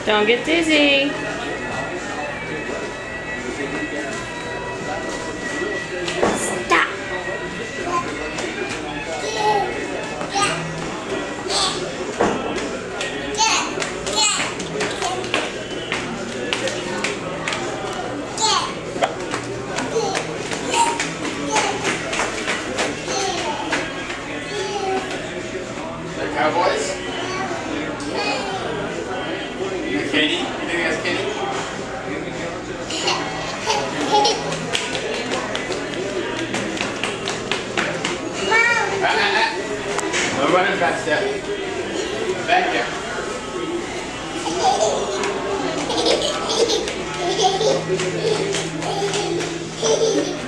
Don't get dizzy. Stop. They're cowboys? Kitty? You think that's Kitty? I'm running back step. Back there.